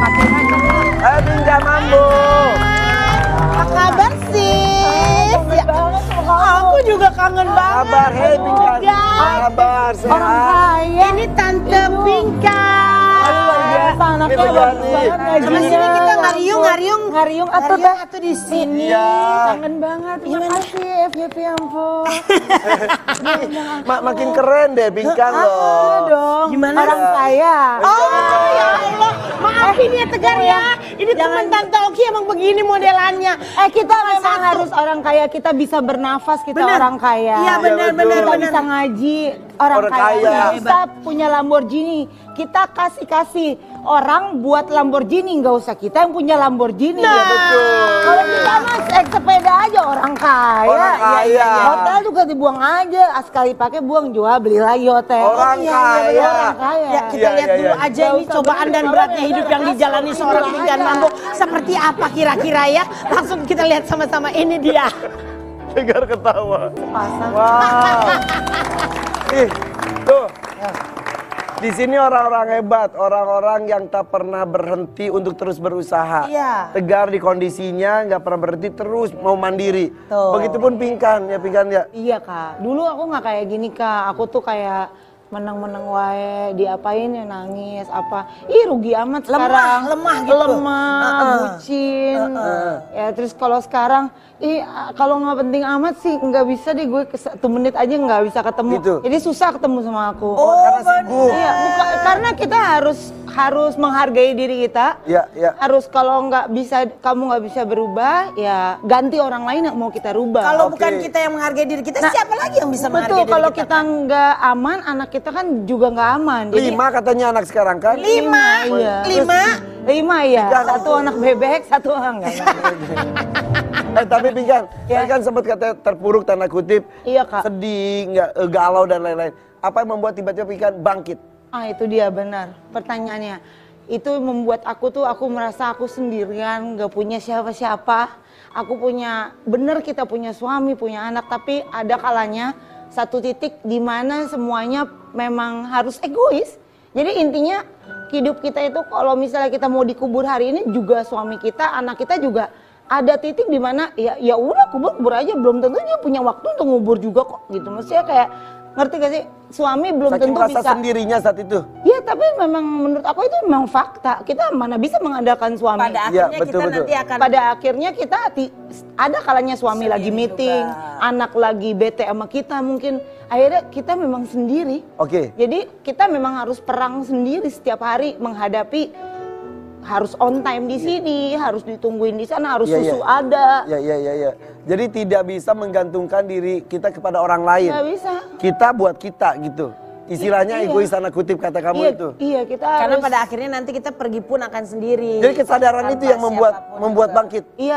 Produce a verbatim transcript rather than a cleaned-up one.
pakai aja. Eh, Pinkan Mambo. Apa kabar sih? Ya, aku juga kangen banget. Kabar, hei Pinkan. Kabar, sehat. Orang kaya. Ini Tante Pinkan. Luar biasa anaknya bagus banget Sama sini kita ngariung, ngariung, ngariung atau ngariung atau di sini. Iya. kangen banget. Terima kasih F Y P ampun. Ma- makin keren deh Pinkan loh. dong. Gimana? Orang kaya. Oh ya Allah, maafin ya Tegar ya. Ini teman Tante Oki emang begini modelannya. Eh kita memang satu. harus orang kaya, kita bisa bernafas, kita Bener. orang kaya. Iya benar Iya, benar betul. Kita benar. bisa ngaji, orang, Orang kaya. kaya. Kita punya Lamborghini, kita kasih-kasih orang buat Lamborghini, nggak usah kita yang punya Lamborghini. Nah. Ya, betul. Kalau kita mas naik sepeda aja orang kaya. Orang Ya, kaya. ya, ya. Hotel juga dibuang aja, sekali pakai buang jual beli lagi hotel. Orang Oh, iya, kaya. iya, bener, orang kaya. Ya kita Iya, lihat iya, dulu iya. aja ini cobaan dan beratnya hidup yang dijalani seorang Pinkan Mambo seperti apa kira-kira ya. Langsung kita lihat sama-sama, ini dia. Tegar ketawa. Pasang. Wow. Ih, tuh. Di sini orang-orang hebat, orang-orang yang tak pernah berhenti untuk terus berusaha. Iya. Tegar di kondisinya, nggak pernah berhenti, terus mau mandiri. Tuh. Begitupun Pinkan, ya Pinkan ya. Iya kak, dulu aku nggak kayak gini kak, aku tuh kayak menang-menang wae, diapain ya nangis, apa, ih rugi amat Lemah, sekarang. lemah gitu. Lemah, Uh-uh. bucin, ya terus kalau sekarang, ih kalau nggak penting amat sih nggak bisa deh gue ke satu menit aja nggak bisa ketemu, Gitu. jadi susah ketemu sama aku. Oh, karena sibuk. Iya, buka- karena kita harus harus menghargai diri kita. Iya, iya. Harus kalau nggak bisa, kamu nggak bisa berubah, ya ganti orang lain yang mau kita rubah. Kalau Oke. bukan kita yang menghargai diri kita, Nah, siapa lagi yang bisa menghargai Betul, diri kalau kita? kita nggak aman, anak kita kan juga nggak aman. Jadi, Lima katanya anak sekarang kan? Lima, iya. lima. Lima ya, Tiga, satu anak bebek, satu enggak. Eh tapi Pinkan, Ya. tadi kan sempat kata terpuruk tanda kutip, Iya kak. sedih, nggak eh, galau dan lain-lain. Apa yang membuat tiba-tiba Pinkan bangkit? Ah itu dia benar pertanyaannya. Itu membuat aku tuh, aku merasa aku sendirian, nggak punya siapa-siapa. Aku punya, bener kita punya suami, punya anak, tapi ada kalanya satu titik di mana semuanya memang harus egois. Jadi intinya hidup kita itu kalau misalnya kita mau dikubur hari ini juga suami kita, anak kita juga ada titik di mana ya ya udah kubur kubur aja, belum tentu dia punya waktu untuk ngubur juga kok gitu. Maksudnya kayak ngerti gak sih, suami belum Saking tentu merasa bisa. sendirinya saat itu. Ya tapi memang menurut aku itu memang fakta. Kita mana bisa mengandalkan suami. Pada Iya, akhirnya betul, kita betul. nanti akan Pada akhirnya kita ti- ada kalanya suami Sendiri lagi meeting, juga. anak lagi bete sama kita mungkin. Akhirnya kita memang sendiri. Oke. Jadi kita memang harus perang sendiri setiap hari menghadapi, harus on time di sini, harus ditungguin di sana, harus Iya, susu iya. ada. Ya, ya, ya, ya. Jadi tidak bisa menggantungkan diri kita kepada orang lain. Nggak bisa. Kita buat kita gitu. Istilahnya Iya. egois tanda kutip kata kamu Iya, itu. iya kita karena harus. pada akhirnya nanti kita pergi pun akan sendiri. Jadi kesadaran itu Tanpa yang membuat siapapun membuat juga. bangkit. Iya.